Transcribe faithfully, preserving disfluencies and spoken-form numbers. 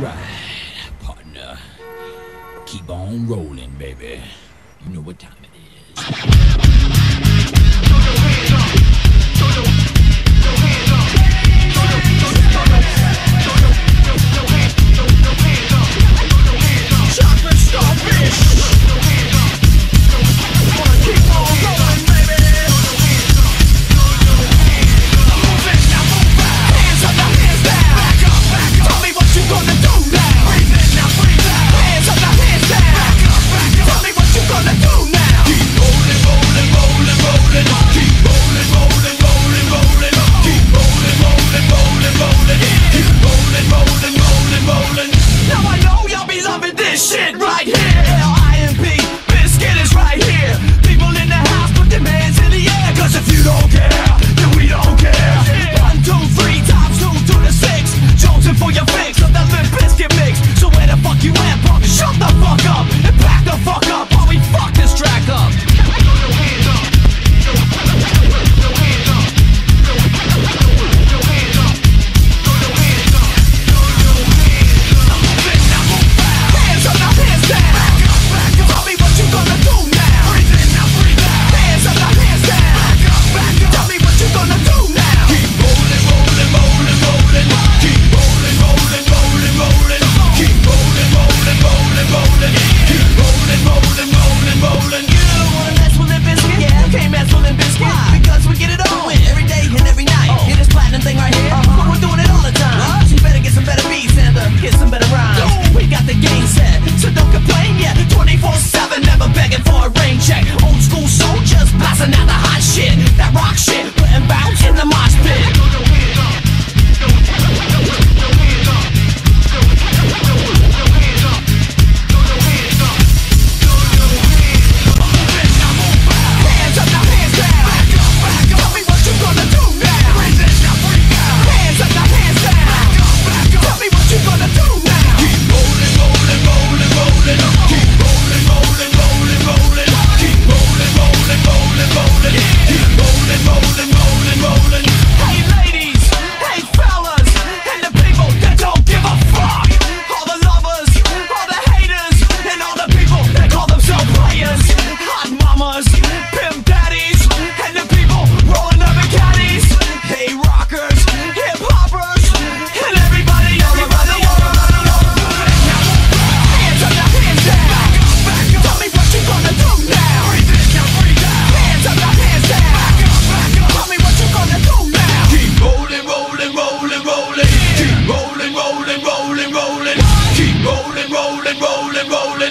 Alright, partner. Keep on rolling, baby. You know what time it is. Throw your hands up. Throw your, your hands up. Throw your, throw your, throw your, throw your, throw your hands, throw your hands up. Throw your hands up. Chocolate starfish. Throw your hands up. Wanna keep on rolling, baby. Throw your hands up. Throw your hands up. Move it, now move out. Hands up, now hands down. Back up, back up. Tell me what you gonna do now. Breathe in, now breathe out. Hands up, now hands down. Back up, back up. Tell me what you gonna do now. Keep rolling, rolling, rolling, rolling. Keep rolling, rolling, rolling, rolling. Keep rolling, rolling, rolling, rolling. Keep rolling, rolling, rolling, rolling. Now I know y'all be loving this shit right here. L I M P, Biscuit is right here. People in the house, put their hands in the air. Cause if you don't care, then we don't care. One, two, three, times two to the six. Jonesing for your fix of that Limp Bizkit mix. So where the fuck you at, punk? Shut the fuck up and back the fuck up while we fuck this track up. Throw your hands up. Throw your hands up. Throw your hands up. Throw your hands up. Throw your hands up. Now move it, now move out. Hands up, now hands down. Back up, back up. Tell me what you gonna do now. Breathe in, now breathe out. Hands up, now hands down. Back up, back up. Tell me what you gonna do now. Keep rolling, rolling, rolling, rolling. Keep rolling, rolling, rolling, rolling. Keep rolling, rolling, rolling, rolling. Keep rolling, rolling, rolling, rolling. You don't wanna mess with Limp Bizkit? Yeah, can't mess with Limp Bizkit. Why? Because we get it on every day and every night. Oh. Hear this platinum thing right here? Uh-huh. But we're doing it all the time. Uh-huh. So you better get some better beats and uh, get some better rhymes. Yo. We got the game set, so don't complain yet. twenty-four seven, never begging for a rain check. Old school soldiers blasting out the hot shit. That rock shit, putting bounce in the mosh pit. Throw your hands up. Throw your hands up. Throw your hands up. Throw your hands up. Throw your hands up. Move it, now move out. Hands up, now hands down. Back up, back up. Tell me what you gonna do now. Breathe in, now breathe out. Hands up, now hands down. Back up, back up. Tell me what you gonna do now. Keep rolling, rolling, rolling, rolling. Keep rolling, rolling, rolling, rolling. Keep rolling, rolling, rolling, rolling. Keep rolling, rolling, rolling, rolling. Hey ladies, hey fellas, and the people that don't give a fuck. All the lovers, all the haters, and all the people that call themselves players. Hot mamas, pimp daddies, and the people rolling up in caddies. Hey rockers, hip hoppers, and everybody, everybody, everybody, everybody. Hands up, now hands down. Back up, back up. Tell me what you gonna do now. Breathe in, now breathe out. Hands up, now hands down. Back up, back up. Tell me what you gonna do now. Keep rolling, rolling, rolling, rolling. Keep rolling, rolling, rolling, rolling. Keep rolling, rolling, rolling, rolling.